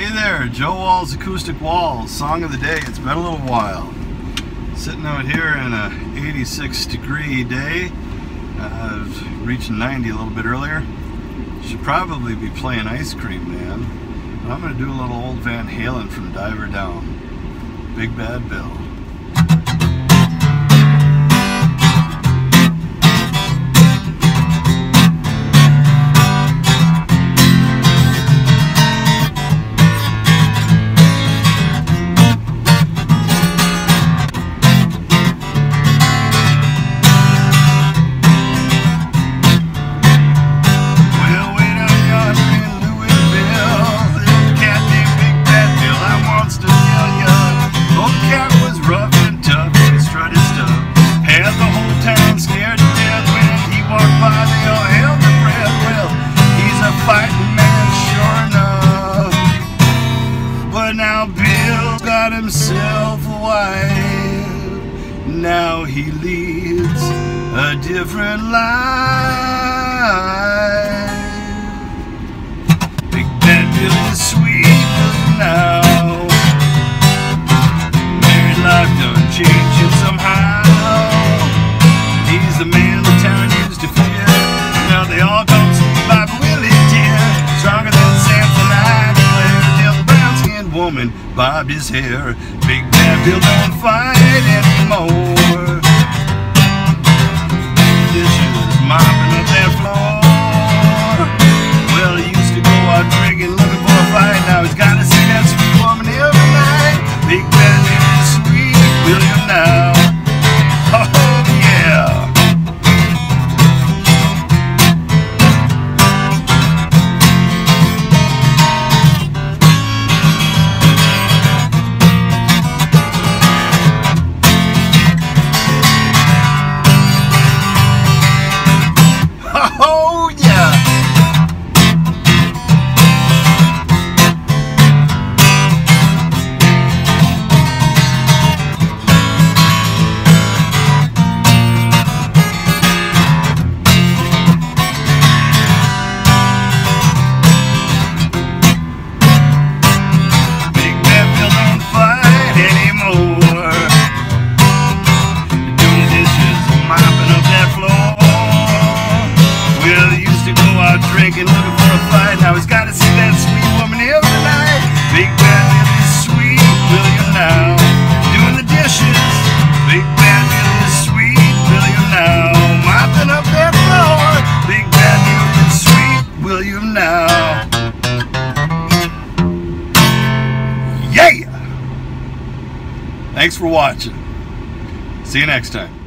Hey there, Joe Wall's Acoustic Walls, song of the day. It's been a little while. Sitting out here in a 86-degree day, reaching 90 a little bit earlier. Should probably be playing Ice Cream Man, but I'm going to do a little old Van Halen from Diver Down. Big Bad Bill. Now Bill's got himself a wife. Now he leads a different life. Big Bad Bill is sweet now. Married life done changing somehow. He's the man the town used to fear. Now they all come sweet by Willie dear. Stronger than Samsonite. Woman bobbed his hair. Big Bad Bill don't fight anymore. Dishes mopping up that floor. Well, he used to go out drinking, looking for a fight. Now he's gotta see that sweet woman every night. Big Bad Bill is sweet William now. Oh yeah. Oh yeah! Big Bad Bill don't fight anymore. Doing dishes, mopping up that floor. Well, he used to go out drinking, looking for a fight. Now he's got to see that sweet woman every night. Big Bad Bill is sweet William now. Doing the dishes. Big Bad Bill is sweet William now. Mopping up that floor. Big Bad Bill is sweet William now. Yeah! Thanks for watching. See you next time.